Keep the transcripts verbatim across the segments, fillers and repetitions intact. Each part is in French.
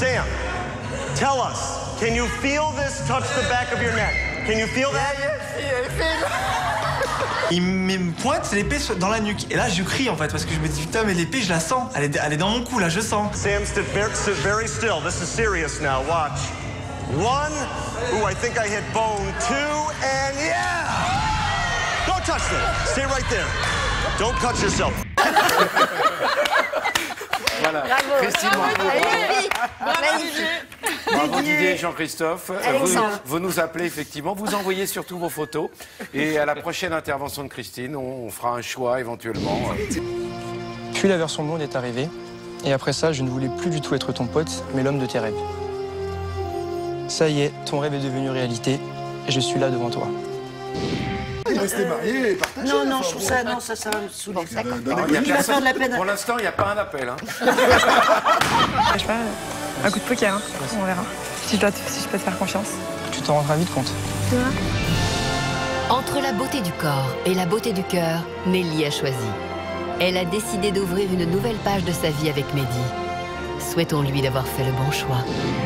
Sam, tell us, can you feel this touch the back of your neck? Can you feel that? Il me pointe l'épée dans la nuque. Et là, je crie en fait, parce que je me dis, putain, mais l'épée, je la sens. Elle est, elle est dans mon cou, là, je sens. Sam, sit very, sit very still. This is serious now. Watch. One. Ooh, I think I hit bone. Two, and yeah! Don't touch them. Stay right there. Don't cut yourself. Voilà. Bravo. Christine, bravo. Magnifique. Bravo Didier, Jean-Christophe. Vous, Alexandre. vous nous appelez effectivement, vous envoyez surtout vos photos. Et à la prochaine intervention de Christine, on, on fera un choix éventuellement. Puis la version monde est arrivée. Et après ça, je ne voulais plus du tout être ton pote, mais l'homme de tes rêves. Ça y est, ton rêve est devenu réalité. Et je suis là devant toi. Rester marié et partager. Non, non, je trouve ça, non, ça, ça va me saouler. D'accord. Alors, il y a Il va personne- faire de la peine. Pour l'instant, il n'y a pas un appel. Hein. Je sais pas, un coup de poker, hein. On verra. Si je, dois te- si je peux te faire confiance. Tu t'en rendras vite compte. Entre la beauté du corps et la beauté du cœur, Nelly a choisi. Elle a décidé d'ouvrir une nouvelle page de sa vie avec Mehdi. Souhaitons-lui d'avoir fait le bon choix.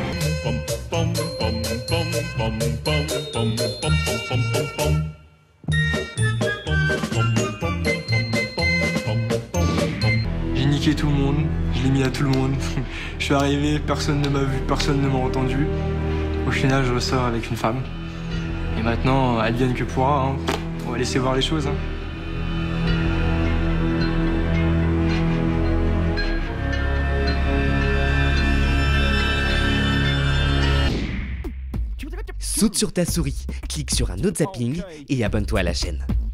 J'ai niqué tout le monde, je l'ai mis à tout le monde. Je suis arrivé, personne ne m'a vu, personne ne m'a entendu. Au final, je ressors avec une femme. Et maintenant, advienne que pourra, hein. On va laisser voir les choses. Hein. Saute sur ta souris, clique sur un autre zapping et abonne-toi à la chaîne.